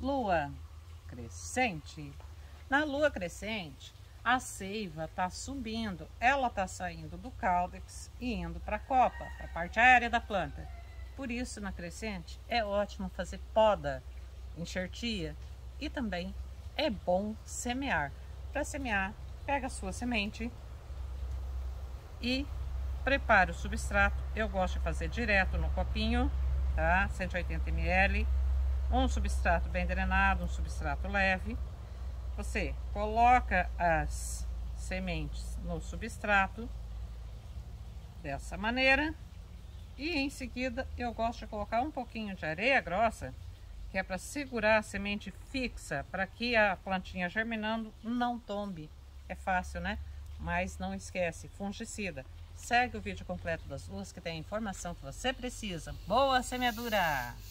lua crescente. Na lua crescente, a seiva está subindo, ela está saindo do caudex e indo para a copa, para a parte aérea da planta. Por isso, na crescente, é ótimo fazer poda, enxertia e também é bom semear. Para semear, pega a sua semente e prepara o substrato. Eu gosto de fazer direto no copinho, tá? 180 ml. Um substrato bem drenado, um substrato leve. Você coloca as sementes no substrato dessa maneira e em seguida eu gosto de colocar um pouquinho de areia grossa, que é para segurar a semente fixa, para que a plantinha germinando não tombe. É fácil, né? Mas não esquece, fungicida. Segue o vídeo completo das luas que tem a informação que você precisa. Boa semeadura!